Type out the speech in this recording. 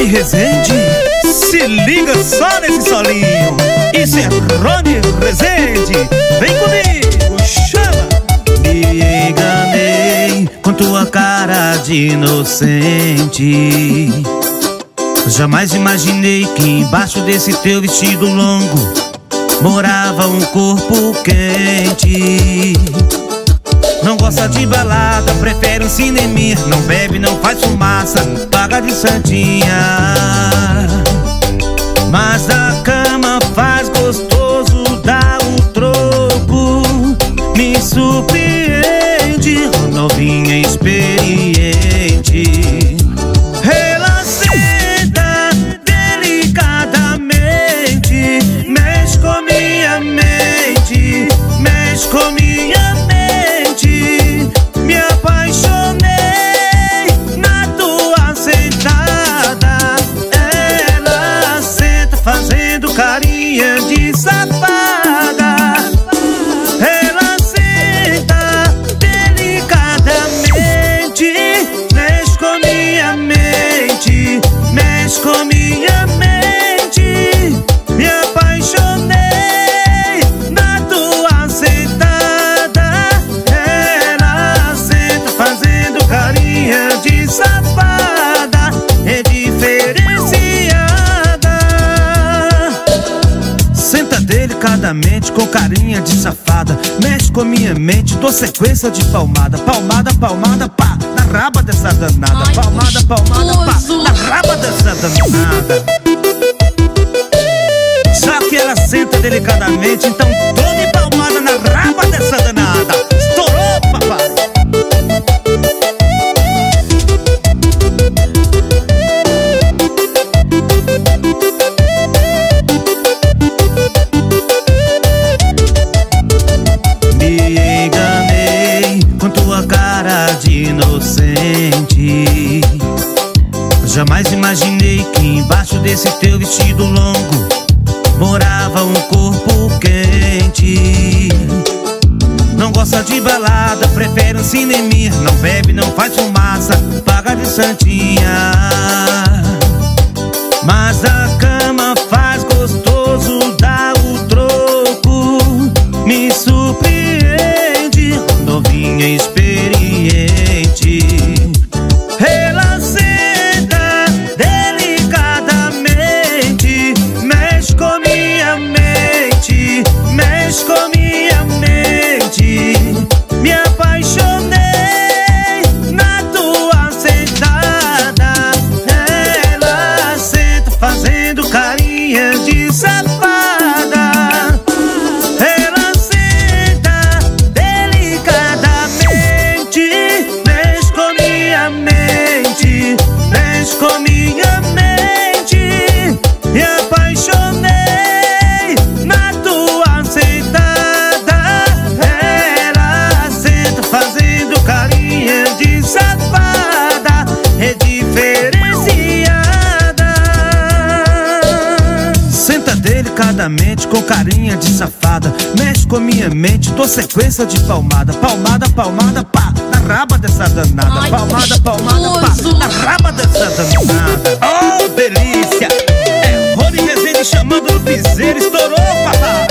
Rony Rezende, se liga só nesse solinho. Isso é Rony Rezende, vem comigo, chama. Me enganei com tua cara de inocente. Jamais imaginei que embaixo desse teu vestido longo morava um corpo quente. Não gosta de balada, prefere um cineminha. Não bebe, não faz fumaça, paga de santinha. Mas a cama faz gostoso, dá o troco. Me surpreende, novinha experiente. Ela senta delicadamente, mexe com minha mente, mexe com minha mente. Me apaixonei na tua sentada. Ela senta fazendo carinha de safada. Ela senta delicadamente, mexe com minha mente, mexe com minha mente. Me apaixonei na tua sentada. Ela senta fazendo carinha de safada, é diferenciada. Senta delicadamente com carinha de safada, mexe com minha mente, dou sequência de palmada. Palmada, palmada, pá, na raba dessa danada. Ai, palmada, palmada, pá, gostoso. na raba dessa danada. Já que ela senta delicadamente, então tome palmada na raba dessa danada. Estourou, papai! Me enganei com tua cara de inocente. Jamais imaginei que embaixo desse teu vestido longo morava um corpo quente. Não gosta de balada, prefere um cineminha. Não bebe, não faz fumaça, paga de santinha. Mas a cama faz gostoso, dá o troco. Me surpreende, novinha experiente. Ela senta delicadamente, mexe com minha mente, mexe com minha mente. Me apaixonei na tua sentada. Ela senta fazendo carinha de safada. Ela senta delicadamente, mexe com minha mente, mexe com minha mente. Me apaixonei na tua sentada. Ela senta fazendo carinha de safada, é diferenciada. Senta delicadamente com carinha de safada, mexe com minha mente, dou sequência de palmada. Palmada, palmada, pá, na raba dessa danada. Ai, palmada, palmada, pá, gostoso. na raba dessa danada. Oh, delícia! É Rony Rezende chamando no piseiro, estourou, papai!